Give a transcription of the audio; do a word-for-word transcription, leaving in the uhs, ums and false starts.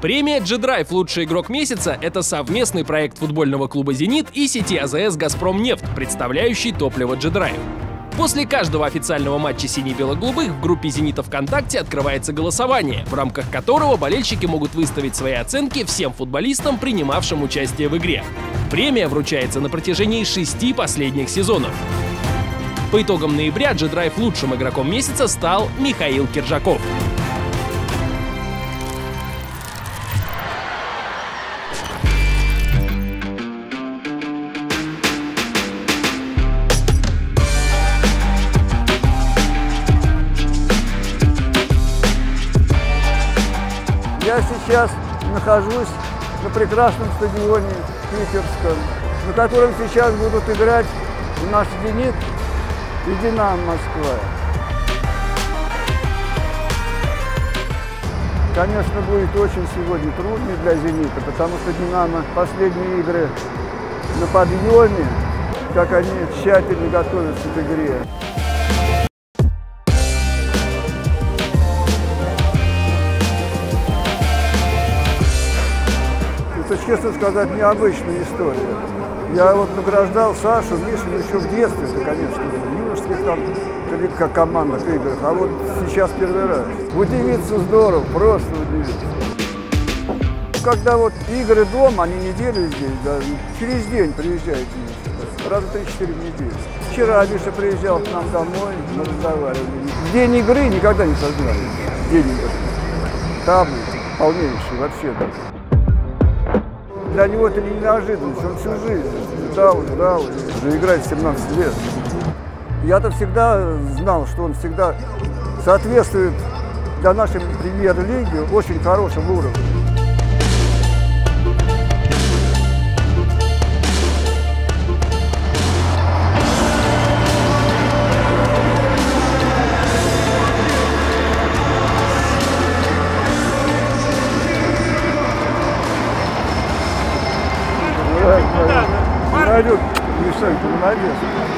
Премия G-Drive «Лучший игрок месяца» — это совместный проект футбольного клуба «Зенит» и сети А Зэ Эс «Газпромнефть», представляющий топливо G-Drive. После каждого официального матча сине-бело-голубых в группе «Зенита» ВКонтакте открывается голосование, в рамках которого болельщики могут выставить свои оценки всем футболистам, принимавшим участие в игре. Премия вручается на протяжении шести последних сезонов. По итогам ноября G-Drive лучшим игроком месяца стал Михаил Киржаков. Я сейчас нахожусь на прекрасном стадионе питерском, на котором сейчас будут играть наш «Зенит» и «Динамо» Москва. Конечно, будет очень сегодня трудно для «Зенита», потому что «Динамо» последние игры на подъеме, как они тщательно готовятся к игре. Это, честно сказать, необычная история. Я вот награждал Сашу, Мишу еще в детстве, это, конечно, в юношеских там, как командных играх, а вот сейчас первый раз. Удивиться здорово, просто удивиться. Когда вот игры дома, они неделю здесь, да, через день приезжают сюда, раза три-четыре в неделю. Вчера Миша приезжал к нам домой, мы разговаривали. День игры никогда не сознали. День игры. Там полнейший вообще, да. Для него это не неожиданность, он всю жизнь ждал, ждал, уже играет семнадцать лет. Я-то всегда знал, что он всегда соответствует для нашей премьер-лиги очень хорошему уровню. Молодец, Мишель, ты молодец.